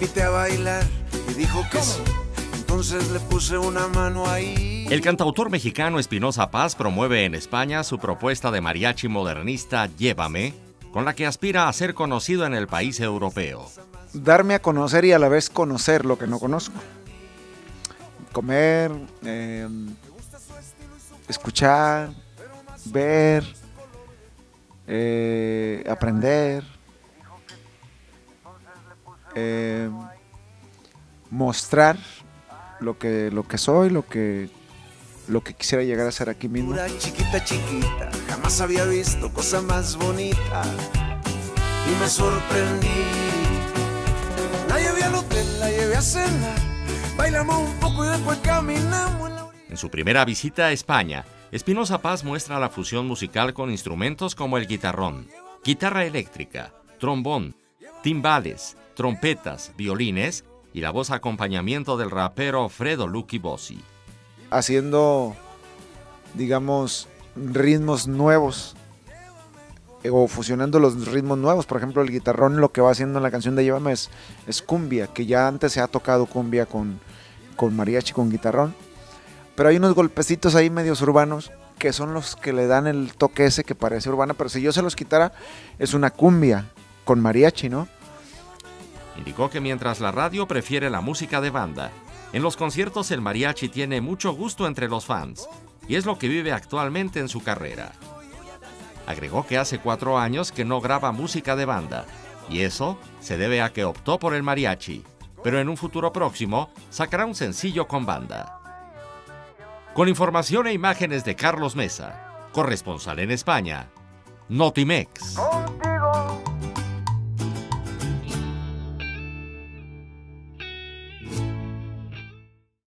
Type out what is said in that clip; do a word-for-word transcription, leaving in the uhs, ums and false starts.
invité a bailar y dijo que sí. Entonces le puse una mano ahí. El cantautor mexicano Espinoza Paz promueve en España su propuesta de mariachi modernista Llévame, con la que aspira a ser conocido en el país europeo. Darme a conocer y a la vez conocer lo que no conozco. Comer, eh, escuchar, ver, eh, aprender, eh, mostrar lo que, lo que soy, lo que, lo que quisiera llegar a ser aquí mismo. Pura chiquita, chiquita, jamás había visto cosa más bonita y me sorprendí. La llevé al hotel, la llevé a cenar, bailamos un poco y después caminamos en la orilla. En su primera visita a España, Espinoza Paz muestra la fusión musical con instrumentos como el guitarrón, guitarra eléctrica, trombón, timbales, trompetas, violines y la voz acompañamiento del rapero Fredo Lucky Bossi. Haciendo, digamos, ritmos nuevos eh, o fusionando los ritmos nuevos. Por ejemplo, el guitarrón lo que va haciendo en la canción de Llévame es, es cumbia, que ya antes se ha tocado cumbia con, con mariachi, con guitarrón. Pero hay unos golpecitos ahí medios urbanos que son los que le dan el toque ese que parece urbana, pero si yo se los quitara es una cumbia con mariachi, ¿no? Indicó que mientras la radio prefiere la música de banda, en los conciertos el mariachi tiene mucho gusto entre los fans, y es lo que vive actualmente en su carrera. Agregó que hace cuatro años que no graba música de banda, y eso se debe a que optó por el mariachi, pero en un futuro próximo sacará un sencillo con banda. Con información e imágenes de Carlos Mesa, corresponsal en España, Notimex.